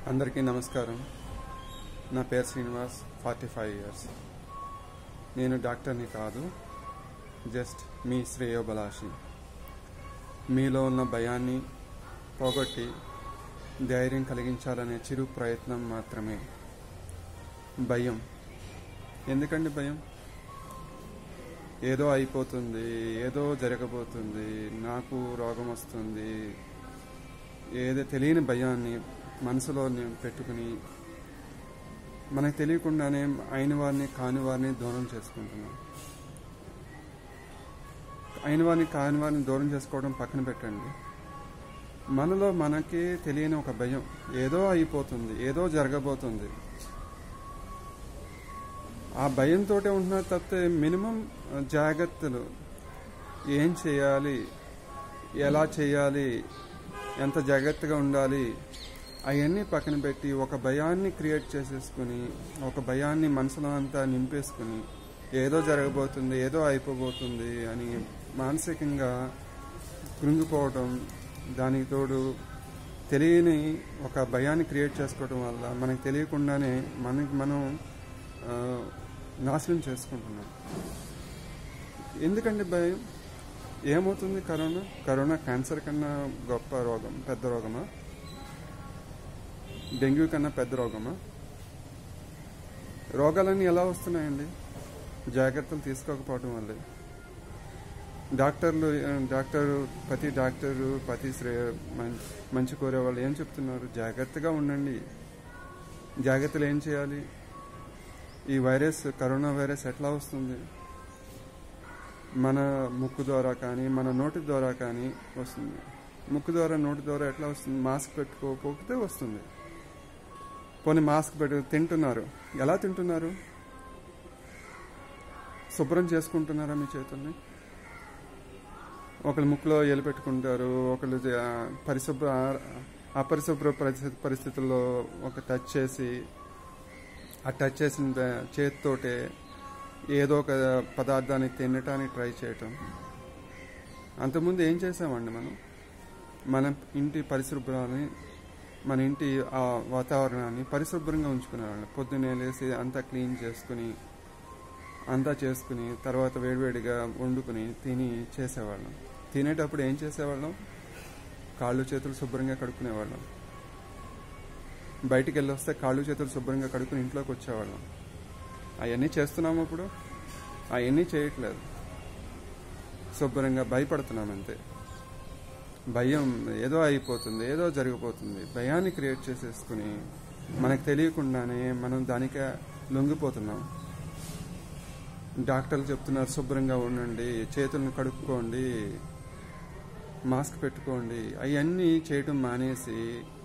అందరికీ నమస్కారం. నా పేరు శ్రీనివాస్, 45 ఇయర్స్. నేను డాక్టర్ని కాదు, జస్ట్ మీ శ్రేయోభిలాషి. మీలో ఉన్న భయాన్ని పోగొట్టి ధైర్యం కలిగించాలనే చిరు ప్రయత్నం మాత్రమే. భయం ఎందుకండి? భయం ఏదో అయిపోతుంది, ఏదో జరగబోతుంది, నాకు రోగం వస్తుంది, ఏదో తెలియని భయాన్ని మనసులో పెట్టుకుని మనకు తెలియకుండానే అయిన వారిని కాని వారిని దూరం చేసుకుంటున్నాం. అయిన వారిని కాని వారిని దూరం చేసుకోవడం పక్కన పెట్టండి. మనలో మనకి తెలియని ఒక భయం, ఏదో అయిపోతుంది, ఏదో జరగబోతుంది. ఆ భయంతో ఉంటున్నారు తప్పితే మినిమం జాగ్రత్తలు, ఏం చేయాలి, ఎలా చేయాలి, ఎంత జాగ్రత్తగా ఉండాలి, అవన్నీ పక్కన పెట్టి ఒక భయాన్ని క్రియేట్ చేసేసుకుని, ఒక భయాన్ని మనసులో అంతా నింపేసుకుని ఏదో జరగబోతుంది, ఏదో అయిపోబోతుంది అని మానసికంగా కృంగిపోవడం, దానికి తోడు తెలియని ఒక భయాన్ని క్రియేట్ చేసుకోవడం వల్ల మనకు తెలియకుండానే మనం నాశనం చేసుకుంటున్నాం. ఎందుకంటే భయం ఏమవుతుంది? కరోనా క్యాన్సర్ కన్నా గొప్ప రోగం, పెద్ద రోగమా? డెంగ్యూ కన్నా పెద్ద రోగమా? రోగాలన్నీ ఎలా వస్తున్నాయండి? జాగ్రత్తలు తీసుకోకపోవడం వల్లే. ప్రతి డాక్టరు మంచి కోరే వాళ్ళు ఏం చెప్తున్నారు? జాగ్రత్తగా ఉండండి. జాగ్రత్తలు ఏం చేయాలి? ఈ కరోనా వైరస్ ఎట్లా వస్తుంది? మన ముక్కు ద్వారా కానీ, మన నోటి ద్వారా కానీ వస్తుంది. ముక్కు ద్వారా, నోటి ద్వారా ఎట్లా వస్తుంది? మాస్క్ పెట్టుకోకపోతే వస్తుంది. పోనీ మాస్క్ తింటున్నారు, ఎలా తింటున్నారు? శుభ్రం చేసుకుంటున్నారా మీ చేతుల్ని? ఒకళ్ళు ముక్కులో ఎలు పెట్టుకుంటారు, ఒకళ్ళు అపరిశుభ్ర పరిస్థితుల్లో ఒక టచ్ చేసి, ఆ టచ్ చేసిన చేతితోటే ఏదో ఒక పదార్థాన్ని తినటానికి ట్రై చేయటం. అంతకుముందు ఏం చేసామండి? మన ఇంటి పరిశుభ్రాన్ని, మన ఇంటి ఆ వాతావరణాన్ని పరిశుభ్రంగా ఉంచుకునేవాళ్ళం. పొద్దున్నే లేసి అంతా క్లీన్ చేసుకుని తర్వాత వేడివేడిగా వండుకుని తిని చేసేవాళ్ళం. తినేటప్పుడు ఏం చేసేవాళ్ళం? కాళ్ళు చేతులు శుభ్రంగా కడుక్కునేవాళ్ళం. బయటికి వెళ్ళి వస్తే కాళ్ళు చేతులు శుభ్రంగా కడుక్కుని ఇంట్లోకి వచ్చేవాళ్ళం. అవన్నీ చేస్తున్నాము. ఇప్పుడు అవన్నీ చేయట్లేదు. శుభ్రంగా భయపడుతున్నాం అంతే. భయం ఏదో అయిపోతుంది, ఏదో జరిగిపోతుంది, భయాన్ని క్రియేట్ చేసేసుకుని మనకు తెలియకుండానే మనం దానికే లొంగిపోతున్నాం. డాక్టర్లు చెప్తున్నారు శుభ్రంగా ఉండండి, చేతులను కడుక్కోండి, మాస్క్ పెట్టుకోండి. అవన్నీ చేయటం మానేసి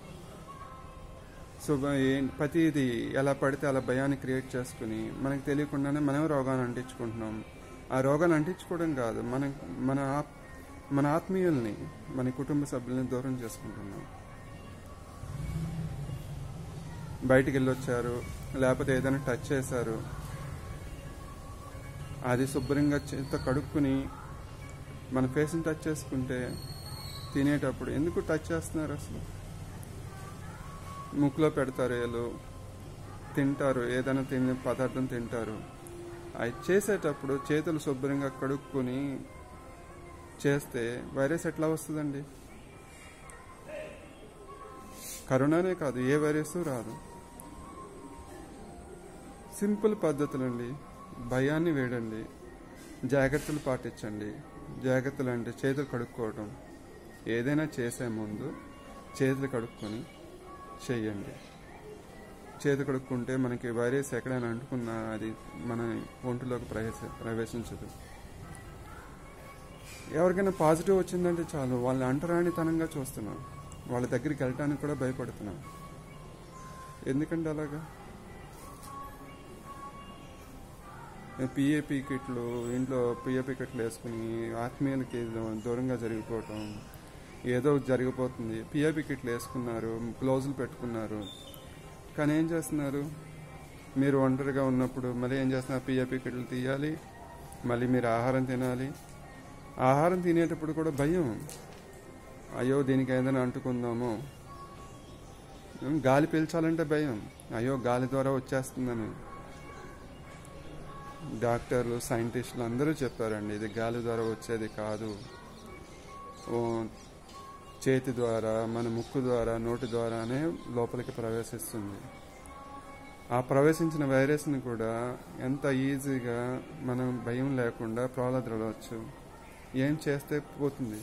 ప్రతిదీ ఎలా పడితే అలా భయాన్ని క్రియేట్ చేసుకుని మనకు తెలియకుండానే మనమే రోగాన్ని అంటించుకుంటున్నాం. ఆ రోగాన్ని అంటించుకోవడం కాదు, మన ఆత్మీయుల్ని, మన కుటుంబ సభ్యుల్ని దూరం చేసుకుంటున్నాం. బయటికి వెళ్ళొచ్చారు, లేకపోతే ఏదైనా టచ్ చేశారు, అది శుభ్రంగా చేతితో కడుక్కుని మన ఫేస్ని టచ్ చేసుకుంటే తినేటప్పుడు ఎందుకు టచ్ చేస్తున్నారు? అసలు ముక్కులో పెడతారు, ఏలు తింటారు, ఏదైనా తినే పదార్థం తింటారు. అది చేసేటప్పుడు చేతులు శుభ్రంగా కడుక్కుని చేస్తే వైరస్ ఎట్లా వస్తుందండి? కరోనానే కాదు, ఏ వైరస్ రాదు. సింపుల్ పద్ధతులండి. భయాన్ని వేడండి, జాగ్రత్తలు పాటించండి. జాగ్రత్తలు అంటే చేతులు కడుక్కోవడం. ఏదైనా చేసే ముందు చేతులు కడుక్కొని చెయ్యండి. చేతులు కడుక్కుంటే మనకి వైరస్ ఎక్కడైనా అంటుకున్నా అది మన ఒంటిలోకి ప్రవేశించదు. ఎవరికైనా పాజిటివ్ వచ్చిందంటే చాలు, వాళ్ళని అంటరానితనంగా చూస్తున్నాం. వాళ్ళ దగ్గరికి వెళ్ళటానికి కూడా భయపడుతున్నాం. ఎందుకంటే అలాగా పిఏపి కిట్లు, ఇంట్లో పిఏపి కిట్లు వేసుకుని ఆత్మీయులకి దూరంగా జరిగిపోవటం, ఏదో జరిగిపోతుంది. పిఏపి కిట్లు వేసుకున్నారు, గ్లౌజులు పెట్టుకున్నారు, కానీ ఏం చేస్తున్నారు? మీరు ఒంటరిగా ఉన్నప్పుడు మళ్ళీ ఏం చేస్తున్నారు? పిఏపి కిట్లు తీయాలి, మళ్ళీ మీరు ఆహారం తినాలి. ఆహారం తినేటప్పుడు కూడా భయం, అయ్యో దీనికి ఏదైనా అంటుకుందామో, గాలి పీల్చాలంటే భయం, అయ్యో గాలి ద్వారా వచ్చేస్తుందని. డాక్టర్లు, సైంటిస్టులు అందరూ చెప్పారండి, ఇది గాలి ద్వారా వచ్చేది కాదు, చేతి ద్వారా, మన ముక్కు ద్వారా, నోటి ద్వారానే లోపలికి ప్రవేశిస్తుంది. ఆ ప్రవేశించిన వైరస్ని కూడా ఎంత ఈజీగా మనం భయం లేకుండా ప్రాలద్రవచ్చు. ఏం చేస్తే పోతుంది?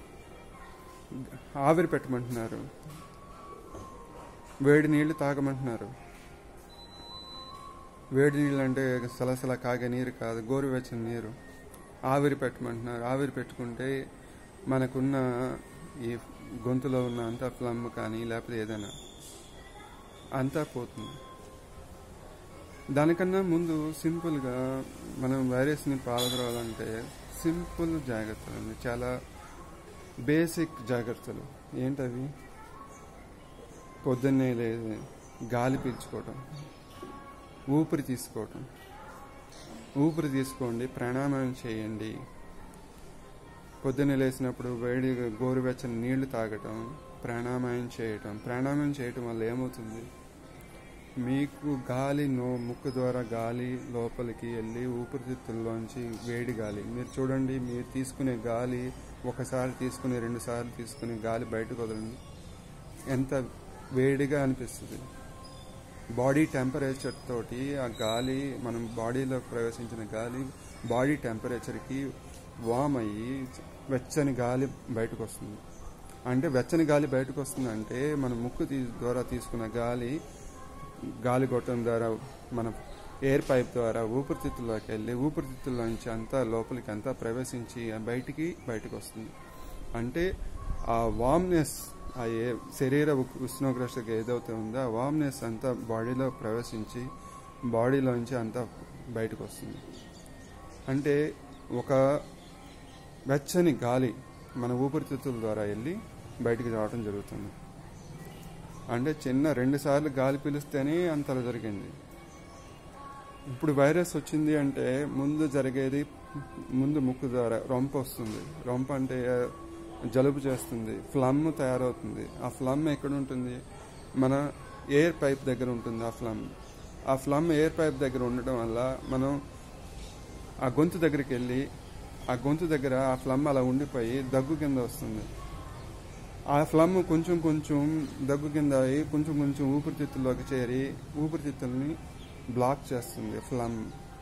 ఆవిరి పెట్టమంటున్నారు, వేడి నీళ్లు తాగమంటున్నారు. వేడి నీళ్ళు అంటే సలసల కాగే నీరు కాదు, గోరువెచ్చని నీరు. ఆవిరి పెట్టమంటున్నారు. ఆవిరి పెట్టుకుంటే మనకున్న ఈ గొంతులో ఉన్న అంతా ఫ్లమ్ కానీ లేకపోతే ఏదైనా అంతా పోతుంది. దానికన్నా ముందు సింపుల్గా మనం వైరస్ని పాల్గొనాలంటే సింపుల్ జాగ్రత్తలు అండి, చాలా బేసిక్ జాగ్రత్తలు. ఏంటవి? పొద్దున్నే లేదు గాలి పీల్చుకోవటం, ఊపిరి తీసుకోవటం. ఊపిరి తీసుకోండి, ప్రాణాయామం చేయండి. పొద్దున్నే లేచినప్పుడు వేడి గోరువెచ్చని నీళ్లు తాగటం, ప్రాణాయామం చేయటం. ప్రాణాయామం చేయటం వల్ల ఏమవుతుంది? మీకు గాలి ముక్కు ద్వారా గాలి లోపలికి వెళ్ళి ఊపిరితిత్తుల్లోంచి వేడి గాలి, మీరు చూడండి, మీరు తీసుకునే గాలి ఒకసారి తీసుకుని 2 సార్లు తీసుకుని గాలి బయటకు వదలండి, ఎంత వేడిగా అనిపిస్తుంది. బాడీ టెంపరేచర్ తోటి ఆ గాలి, మనం బాడీలో ప్రవేశించిన గాలి బాడీ టెంపరేచర్కి వామ్ అయ్యి వెచ్చని గాలి బయటకు వస్తుంది. అంటే వెచ్చని గాలి బయటకు వస్తుందంటే మన ముక్కు ద్వారా తీసుకున్న గాలి గొట్టం ద్వారా, మన ఎయిర్ పైప్ ద్వారా ఊపిరితిత్తుల్లోకి వెళ్ళి ఊపిరితిత్తుల్లో నుంచి అంతా లోపలికి అంతా ప్రవేశించి బయటకు వస్తుంది. అంటే ఆ వామ్నెస్, ఆ శరీర ఉష్ణోగ్రతకి ఏదైతే ఉందో ఆ వామ్నెస్ అంతా బాడీలో ప్రవేశించి బాడీలోంచి అంతా బయటకు వస్తుంది. అంటే ఒక వెచ్చని గాలి మన ఊపిరితిత్తుల ద్వారా వెళ్ళి బయటికి రావడం జరుగుతుంది. అంటే 2 సార్లు గాలి పీలిస్తేనే అంతలా జరిగింది. ఇప్పుడు వైరస్ వచ్చింది అంటే ముందు ముక్కు ద్వారా రొంప వస్తుంది. రొంప అంటే జలుబు చేస్తుంది, ఫ్లమ్ తయారవుతుంది. ఆ ఫ్లమ్ ఎక్కడ ఉంటుంది? మన ఎయిర్ పైప్ దగ్గర ఉంటుంది. ఆ ఫ్లమ్ ఎయిర్ పైప్ దగ్గర ఉండటం వల్ల మనం ఆ గొంతు దగ్గరికి వెళ్ళి ఆ గొంతు దగ్గర ఆ ఫ్లమ్ అలా ఉండిపోయి దగ్గు కింద వస్తుంది. ఆ ఫ్లమ్ కొంచెం దగ్గు కింద అయ్యి కొంచెం ఊపిరితిత్తుల్లోకి చేరి ఊపిరితిత్తుల్ని బ్లాక్ చేస్తుంది ఫ్లమ్.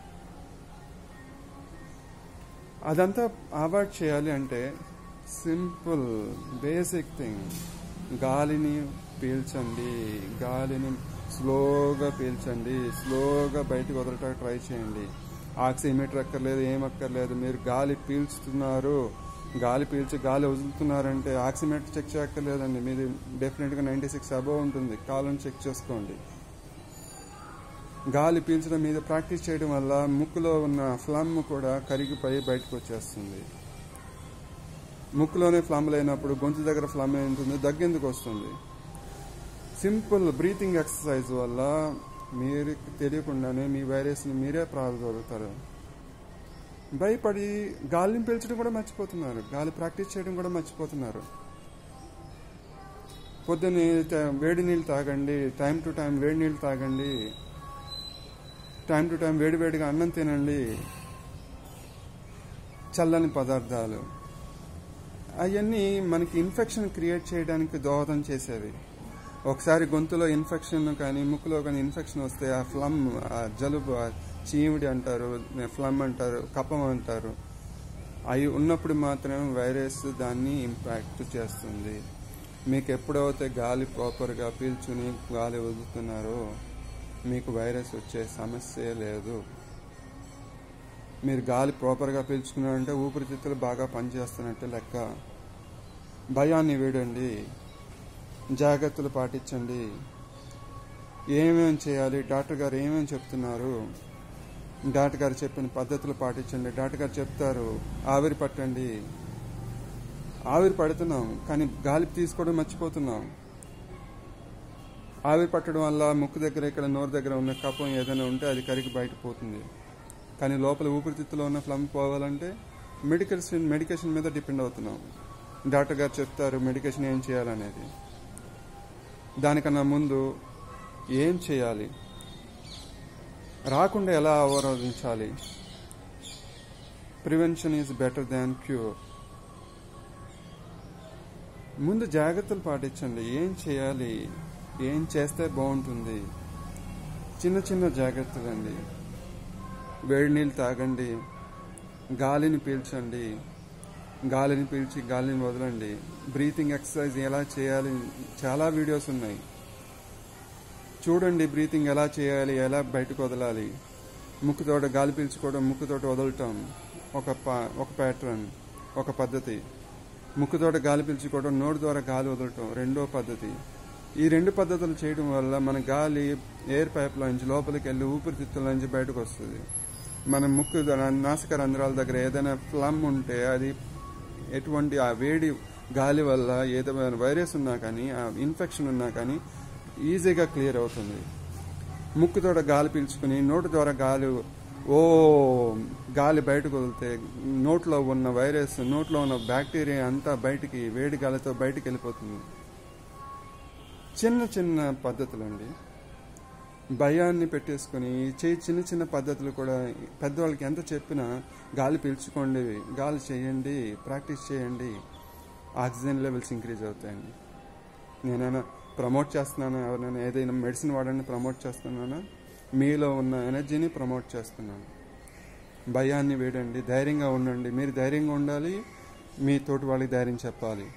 అదంతా అవాయిడ్ చేయాలి అంటే సింపుల్ బేసిక్ థింగ్, గాలిని పీల్చండి, గాలిని స్లోగా పీల్చండి, స్లోగా బయటకు వదలటానికి ట్రై చేయండి. ఆక్సిమీటర్ అక్కర్లేదు, ఏమక్కర్లేదు. మీరు గాలి పీల్చుతున్నారు, గాలి వదులుతున్నారంటే ఆక్సిమీటర్ చెక్ చేయక్కర్లేదండి. మీది డెఫినెట్గా 96 అబోవ్ ఉంటుంది. కాలను చెక్ చేసుకోండి. గాలి పీల్చడం మీద ప్రాక్టీస్ చేయడం వల్ల ముక్కులో ఉన్న ఫ్లమ్ కూడా కరిగిపోయి బయటకు వచ్చేస్తుంది. ముక్కులోనే ఫ్లమ్ లేనప్పుడు గొంతు దగ్గర ఫ్లమ్ ఉంటుంది, దగ్గెందుకు వస్తుంది? సింపుల్ బ్రీతింగ్ ఎక్సర్సైజ్ వల్ల మీరు తెలియకుండానే మీ వైరస్ని మీరే ప్రారంభిస్తారు. భయపడి గాలిని పీల్చడం కూడా మర్చిపోతున్నారు, గాలి ప్రాక్టీస్ చేయడం కూడా మర్చిపోతున్నారు. పొద్దున్నే వేడి నీళ్ళు తాగండి, టైం టు టైం వేడి నీళ్ళు తాగండి, టైం టు టైం వేడివేడిగా అన్నం తినండి. చల్లని పదార్థాలు అవన్నీ మనకి ఇన్ఫెక్షన్ క్రియేట్ చేయడానికి దోహదం చేసేవి. ఒకసారి గొంతులో ఇన్ఫెక్షన్ కానీ ముక్కులో కానీ ఇన్ఫెక్షన్ వస్తే ఆ ఫ్లమ్, ఆ జలుబు, ఆ చీమిడి అంటారు, ఫ్లమ్ అంటారు, కఫం అంటారు, అవి ఉన్నప్పుడు మాత్రం వైరస్ దాన్ని ఇంపాక్ట్ చేస్తుంది. మీకు ఎప్పుడైతే గాలి ప్రాపర్గా పీల్చుని గాలి వదులుతున్నారో మీకు వైరస్ వచ్చే సమస్య లేదు. మీరు గాలి ప్రాపర్గా పీల్చుకున్నారంటే ఊపిరితిత్తులు బాగా పనిచేస్తున్నట్టే లెక్క. భయాన్ని వీడండి, జాగ్రత్తలు పాటించండి. ఏమేమి చేయాలి, డాక్టర్ గారు ఏమేమి చెప్తున్నారు, డాక్టర్ గారు చెప్పిన పద్ధతులు పాటించండి. డాక్టర్ గారు చెప్తారు ఆవిరి పట్టండి, ఆవిరి పడుతున్నాం కానీ గాలి తీసుకోవడం మర్చిపోతున్నాం. ఆవిరి పట్టడం వల్ల ముక్కు దగ్గర, ఇక్కడ నోరు దగ్గర ఉన్న కఫం ఏదైనా ఉంటే అది కరిగి బయట పోతుంది. కానీ లోపల ఊపిరితిత్తులో ఉన్న ఫ్లమ్ పోవాలంటే మెడికేషన్ మీద డిపెండ్ అవుతున్నాం. డాక్టర్ గారు చెప్తారు మెడికేషన్ ఏం చేయాలనేది. దానికన్నా ముందు ఏం చేయాలి, రాకుండా ఎలా అవరోధించాలి. Prevention is better than cure. ముందు జాగ్రత్తలు పాటించండి. ఏం చేయాలి, ఏం చేస్తే బాగుంటుంది, చిన్న చిన్న జాగ్రత్తలండి. వేడి నీళ్ళు తాగండి, గాలిని పీల్చండి, గాలిని పీల్చి గాలిని వదలండి. బ్రీతింగ్ ఎక్సర్సైజ్ ఎలా చేయాలి చాలా వీడియోస్ ఉన్నాయి, చూడండి. బ్రీతింగ్ ఎలా చేయాలి, ఎలా బయటకు వదలాలి. ముక్కుతోట గాలి పీల్చుకోవడం, ముక్కుతోట వదలటం ఒక ప్యాటర్న్, ఒక పద్ధతి. ముక్కుతోట గాలి పీల్చుకోవడం, నోటి ద్వారా గాలి వదలటం రెండో పద్ధతి. ఈ 2 పద్ధతులు చేయడం వల్ల మన గాలి ఎయిర్ పైప్లో నుంచి లోపలికి వెళ్ళి ఊపిరితిత్తుల నుంచి బయటకు వస్తుంది. మన ముక్కు నాసిక రంధ్రాల దగ్గర ఏదైనా ఫ్లమ్ ఉంటే అది ఎటువంటి ఆ వేడి గాలి వల్ల ఏదైనా వైరస్ ఉన్నా కానీ, ఆ ఇన్ఫెక్షన్ ఉన్నా కానీ ఈజీగా క్లియర్ అవుతుంది. ముక్కుతోట గాలి పీల్చుకుని నోటి ద్వారా గాలి బయటకు వదిలితే నోట్లో ఉన్న వైరస్, నోట్లో ఉన్న బ్యాక్టీరియా అంతా బయటికి వేడి గాలితో బయటికి వెళ్ళిపోతుంది. చిన్న చిన్న పద్ధతులండి. భయాన్ని పెట్టేసుకుని చిన్న చిన్న పద్ధతులు కూడా పెద్దవాళ్ళకి ఎంత చెప్పినా గాలి పీల్చుకోండి, గాలి చేయండి, ప్రాక్టీస్ చేయండి, ఆక్సిజన్ లెవెల్స్ ఇంక్రీజ్ అవుతాయండి. నేనైనా ప్రమోట్ చేస్తున్నాను, ఎవరైనా ఏదైనా మెడిసిన్ వాడండి ప్రమోట్ చేస్తున్నానా, మీలో ఉన్న ఎనర్జీని ప్రమోట్ చేస్తున్నాను. భయాన్ని వేడండి, ధైర్యంగా ఉండండి. మీరు ధైర్యంగా ఉండాలి, మీ తోటి వాళ్ళకి ధైర్యం చెప్పాలి.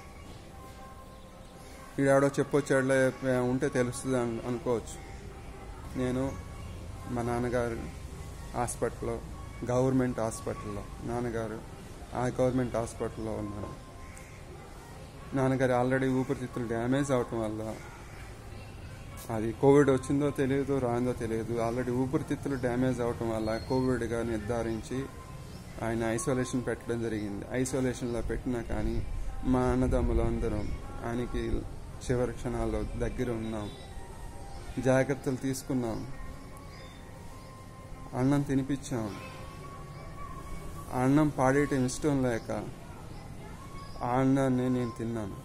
వీడెవడో చెప్పొచ్చాడులే ఉంటే తెలుస్తుంది అనుకోవచ్చు. నేను మా నాన్నగారు హాస్పిటల్లో, గవర్నమెంట్ హాస్పిటల్లో, నాన్నగారు ఆ గవర్నమెంట్ హాస్పిటల్లో ఉన్నారు. నాన్నగారు ఆల్రెడీ ఊపిరితిత్తులు డ్యామేజ్ అవటం వల్ల, అది కోవిడ్ వచ్చిందో తెలియదు, రాందో తెలియదు, ఆల్రెడీ ఊపిరితిత్తులు డ్యామేజ్ అవటం వల్ల కోవిడ్గా నిర్ధారించి ఆయన ఐసోలేషన్ పెట్టడం జరిగింది. ఐసోలేషన్లో పెట్టినా కానీ మా అన్నదమ్ములు అందరం ఆయనకి చివరి క్షణాల్లో దగ్గర ఉన్నాం, జాగ్రత్తలు తీసుకున్నాం, అన్నం తినిపించాం. అన్నం పాడేయటం ఇష్టం లేక ఆ అన్నాన్ని నేను తిన్నాను,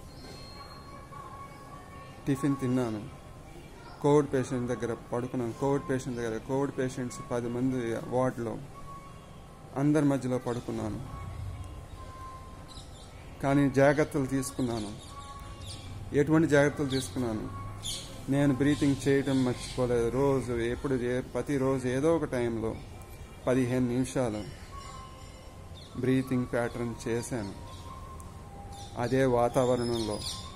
టిఫిన్ తిన్నాను. కోవిడ్ పేషెంట్ దగ్గర పడుకున్నాను. కోవిడ్ పేషెంట్స్ 10 మంది వార్డులో, అందరి మధ్యలో పడుకున్నాను. కానీ జాగ్రత్తలు తీసుకున్నాను. ఎటువంటి జాగ్రత్తలు తీసుకున్నాను? నేను బ్రీతింగ్ చేయడం మర్చిపోలేదు. ప్రతిరోజు ఏదో ఒక టైంలో 15 నిమిషాలు బ్రీతింగ్ ప్యాటర్న్ చేశాను. అదే వాతావరణంలో,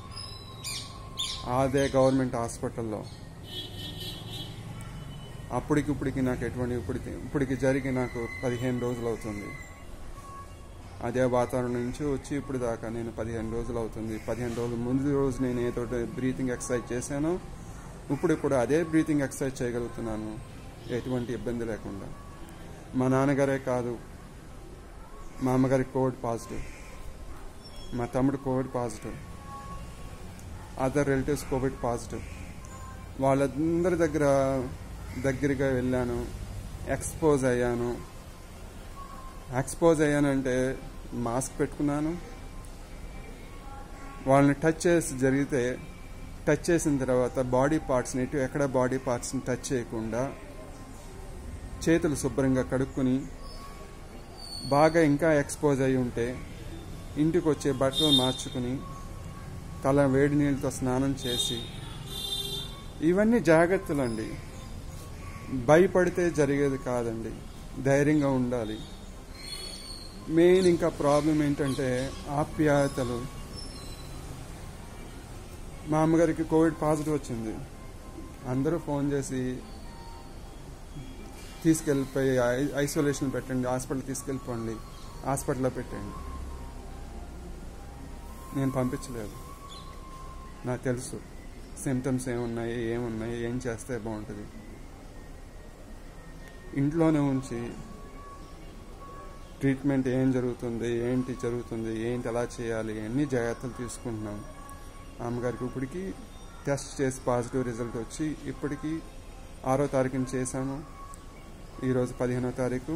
అదే గవర్నమెంట్ హాస్పిటల్లో. అప్పటికిప్పటికి నాకు ఇప్పటికి జరిగి నాకు 15 రోజులు అవుతుంది. అదే వాతావరణం నుంచి వచ్చి ఇప్పుడు దాకా నేను 15 రోజులు అవుతుంది. 15 రోజుల ముందు రోజు నేను ఏదో బ్రీతింగ్ ఎక్సర్సైజ్ చేశాను, ఇప్పుడు కూడా అదే బ్రీతింగ్ ఎక్సర్సైజ్ చేయగలుగుతున్నాను ఎటువంటి ఇబ్బంది లేకుండా. మా నాన్నగారే కాదు, మా అమ్మగారికి కోవిడ్ పాజిటివ్, మా తమ్ముడు covid positive, other relatives covid positive. వాళ్ళందరి దగ్గరగా వెళ్ళాను, ఎక్స్పోజ్ అయ్యానంటే మాస్క్ పెట్టుకున్నాను. వాళ్ళని టచ్ చేసిన తర్వాత బాడీ పార్ట్స్ని ఎక్కడ బాడీ పార్ట్స్ని టచ్ చేయకుండా చేతులు శుభ్రంగా కడుక్కొని, బాగా ఇంకా ఎక్స్పోజ్ అయి ఉంటే ఇంటికి వచ్చే బట్టలు మార్చుకుని తల వేడి నీళ్ళతో స్నానం చేసి, ఇవన్నీ జాగ్రత్తలండి. భయపడితే జరిగేది కాదండి, ధైర్యంగా ఉండాలి. మెయిన్ ఇంకా ప్రాబ్లం ఏంటంటే ఆప్యాయతలు. మా అమ్మగారికి కోవిడ్ పాజిటివ్ వచ్చింది. అందరూ ఫోన్ చేసి తీసుకెళ్ళిపోయి ఐసోలేషన్ పెట్టండి, హాస్పిటల్ తీసుకెళ్ళిపోండి, హాస్పిటల్లో పెట్టండి. నేను పంపించలేదు. నాకు తెలుసు సిమ్టమ్స్ ఏమున్నాయి, ఏం చేస్తే బాగుంటుంది. ఇంట్లోనే ఉంచి ట్రీట్మెంట్ ఏం జరుగుతుంది, ఏంటి ఎలా చేయాలి, అన్ని జాగ్రత్తలు తీసుకుంటున్నాం. అమ్మగారికి ఇప్పటికి టెస్ట్ చేసి పాజిటివ్ రిజల్ట్ వచ్చి ఇప్పటికీ 6వ తారీఖున చేశాను. ఈరోజు 15వ తారీఖు,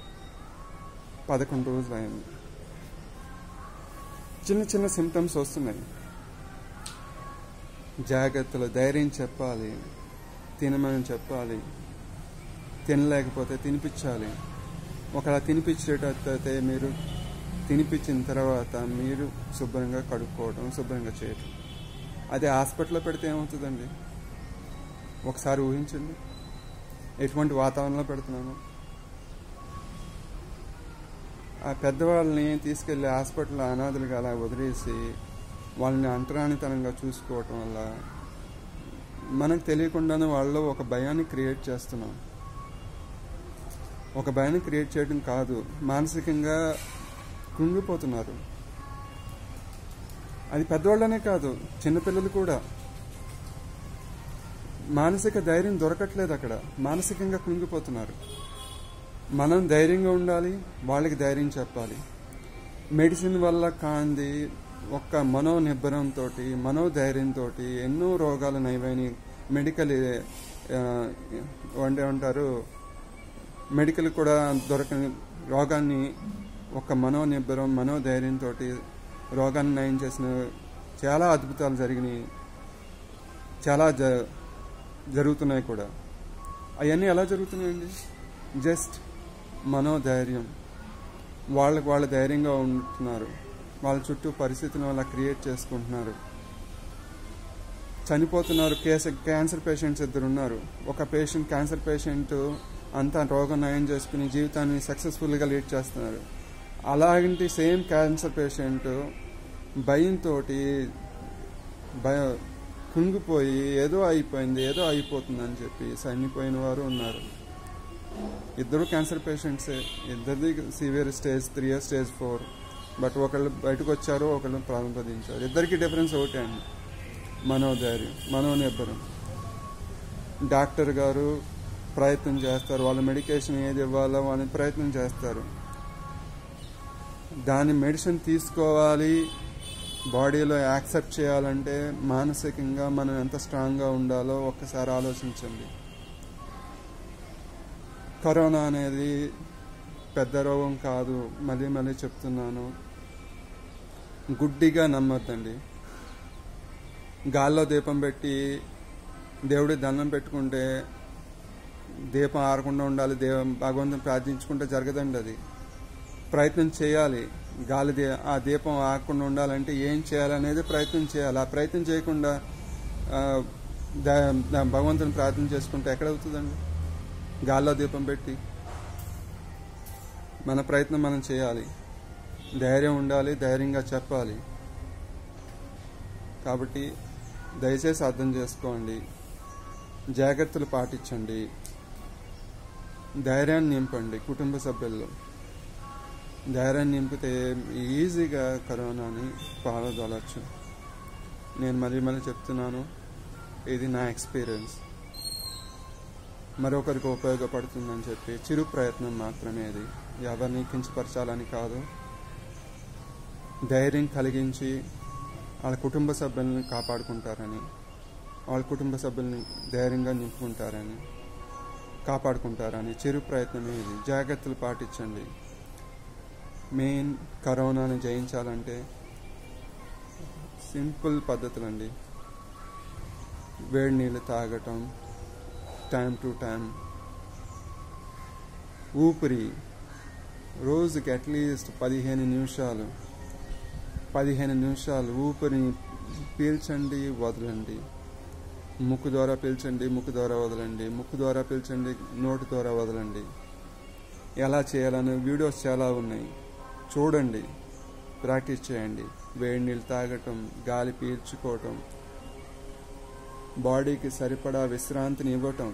11 రోజులు అయింది. చిన్న సిమ్టమ్స్ వస్తున్నాయి. జాగ్రత్తలు, ధైర్యం చెప్పాలి, తినమని చెప్పాలి, తినలేకపోతే తినిపించాలి. ఒకలా తినిపించేటట్టయితే మీరు తినిపించిన తర్వాత మీరు శుభ్రంగా కడుక్కోవడం, శుభ్రంగా చేయటం. అదే హాస్పిటల్లో పెడితే ఏమవుతుందండి? ఒకసారి ఊహించండి ఎటువంటి వాతావరణంలో పెడుతున్నాను. ఆ పెద్దవాళ్ళని తీసుకెళ్లి హాస్పిటల్లో అనాథలుగా అలా వదిలేసి వాళ్ళని అంటరానితనంగా చూసుకోవటం వల్ల మనకు తెలియకుండానే వాళ్ళలో ఒక భయాన్ని క్రియేట్ చేస్తున్నాం. ఒక భయాన్ని క్రియేట్ చేయడం కాదు, మానసికంగా కృంగిపోతున్నారు. అది పెద్దవాళ్ళనే కాదు, చిన్నపిల్లలు కూడా. మానసిక ధైర్యం దొరకట్లేదు, అక్కడ మానసికంగా కృంగిపోతున్నారు. మనం ధైర్యంగా ఉండాలి, వాళ్ళకి ధైర్యం చెప్పాలి. మెడిసిన్ వల్ల కాంది ఒక్క మనోనిబ్బరంతో, మనోధైర్యంతో ఎన్నో రోగాలు నయమైనవి. మెడికల్ ఏమంటారు, మెడికల్ కూడా దొరకని రోగాన్ని ఒక మనోనిబ్బరం, మనోధైర్యంతో రోగాన్ని నయం చేసిన చాలా అద్భుతాలు జరిగినాయి, చాలా జరుగుతున్నాయి కూడా. అవన్నీ ఎలా జరుగుతున్నాయండి? జస్ట్ మనోధైర్యం. వాళ్ళ ధైర్యంగా ఉంటున్నారు, వాళ్ళ చుట్టూ పరిస్థితులను అలా క్రియేట్ చేసుకుంటున్నారు. చనిపోతున్నారు. క్యాన్సర్ పేషెంట్స్ 2 ఉన్నారు. ఒక పేషెంట్, క్యాన్సర్ పేషెంట్ అంతా రోగం నయం చేసుకుని జీవితాన్ని సక్సెస్ఫుల్గా లీడ్ చేస్తున్నారు. అలాంటి సేమ్ క్యాన్సర్ పేషెంట్ భయంతో కుంగిపోయి ఏదో అయిపోయింది, ఏదో అయిపోతుందని చెప్పి చనిపోయిన వారు ఉన్నారు. 2 క్యాన్సర్ పేషెంట్సే, ఇద్దరిది సివియర్ స్టేజ్ 3, స్టేజ్ 4. బట్ ఒకళ్ళు బయటకు వచ్చారు, ఒకళ్ళు ప్రారంభించారు. ఇద్దరికి డిఫరెన్స్ ఒకటే అండి, మనోధైర్యం, మనోనిబ్బరం. డాక్టర్ గారు ప్రయత్నం చేస్తారు, వాళ్ళ మెడికేషన్ ఏది ఇవ్వాలో వాళ్ళని ప్రయత్నం చేస్తారు. దాని మెడిసిన్ తీసుకోవాలి, బాడీలో యాక్సెప్ట్ చేయాలంటే మానసికంగా మనం ఎంత స్ట్రాంగ్గా ఉండాలో ఒక్కసారి ఆలోచించండి. కరోనా అనేది పెద్ద రోగం కాదు, మళ్ళీ చెప్తున్నాను. గుడ్డిగా నమ్మొద్దండి. గాల్లో దీపం పెట్టి దేవుడి దండం పెట్టుకుంటే దీపం ఆరకుండా ఉండాలి, భగవంతుని ప్రార్థించుకుంటే జరగదండి. అది ప్రయత్నం చేయాలి. ఆ దీపం ఆగకుండా ఉండాలంటే ఏం చేయాలనేది ప్రయత్నం చేయాలి. ఆ ప్రయత్నం చేయకుండా భగవంతుని ప్రార్థన చేసుకుంటే ఎక్కడవుతుందండి? గాల్లో దీపం పెట్టి మన ప్రయత్నం మనం చేయాలి. ధైర్యం ఉండాలి, ధైర్యంగా చెప్పాలి. కాబట్టి దయచేసి అర్థం చేసుకోండి, జాగ్రత్తలు పాటించండి, ధైర్యాన్ని నింపండి. కుటుంబ సభ్యుల్లో ధైర్యాన్ని నింపితే ఈజీగా కరోనాని పారదోలచ్చు. నేను మళ్ళీ చెప్తున్నాను, ఇది నా ఎక్స్పీరియన్స్. మరొకరికి ఉపయోగపడుతుందని చెప్పి చిరు ప్రయత్నం మాత్రమే. ఇది ఎవరిని కించపరచాలని కాదు, ధైర్యం కలిగించి వాళ్ళ కుటుంబ సభ్యులను కాపాడుకుంటారని, వాళ్ళ కుటుంబ సభ్యుల్ని ధైర్యంగా నింపుకుంటారని, కాపాడుకుంటారని చిరు ప్రయత్నమే ఇది. జాగ్రత్తలు పాటించండి. మెయిన్ కరోనాని జయించాలంటే సింపుల్ పద్ధతులండి. వేడి నీళ్ళు తాగటం, టైం టు టైం, ఊపిరి రోజుకి అట్లీస్ట్ 15 నిమిషాలు ఊపిరిని పీల్చండి, వదలండి. ముక్కు ద్వారా పీల్చండి, ముక్కు ద్వారా వదలండి, ముక్కు ద్వారా పీల్చండి, నోటి ద్వారా వదలండి. ఎలా చేయాలని వీడియోస్ చాలా ఉన్నాయి, చూడండి, ప్రాక్టీస్ చేయండి. వేడి నీళ్ళు తాగటం, గాలి పీల్చుకోవటం, బాడీకి సరిపడా విశ్రాంతిని ఇవ్వటం.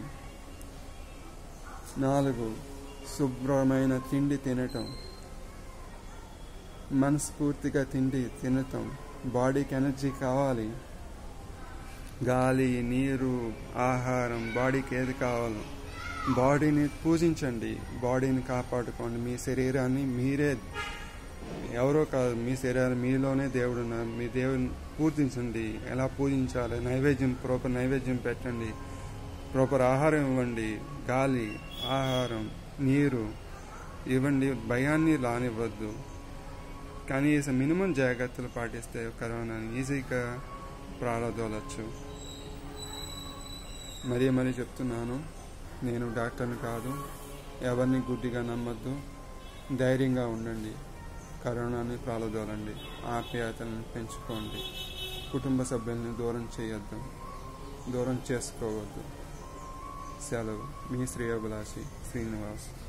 4, శుభ్రమైన తిండి తినటం, మనస్ఫూర్తిగా తినటం. బాడీకి ఎనర్జీ కావాలి. గాలి, నీరు, ఆహారం, బాడీకి ఏది కావాలో బాడీని పూజించండి, బాడీని కాపాడుకోండి. మీ శరీరాన్ని మీరే, ఎవరో కాదు, మీ శరీరాన్ని మీలోనే దేవుడు ఉన్నారు. మీ దేవుని పూజించండి. ఎలా పూజించాలి? ప్రాపర్ నైవేద్యం పెట్టండి, ప్రాపర్ ఆహారం ఇవ్వండి, గాలి, ఆహారం, నీరు ఇవ్వండి. భయాన్ని రానివ్వద్దు. కనీసం మినిమం జాగ్రత్తలు పాటిస్తే కరోనాని ఈజీగా ప్రారంభించవచ్చు. మరీ మరీ చెప్తున్నాను, నేను డాక్టర్ని కాదు. ఎవరిని గుడ్డిగా నమ్మద్దు. ధైర్యంగా ఉండండి. కరోనాని ప్రాలదోలండి. ఆప్యాయతలను పెంచుకోండి. కుటుంబ సభ్యుల్ని దూరం చేసుకోవద్దు. సెలవు. మీ శ్రేయోభిలాషి శ్రీనివాస్.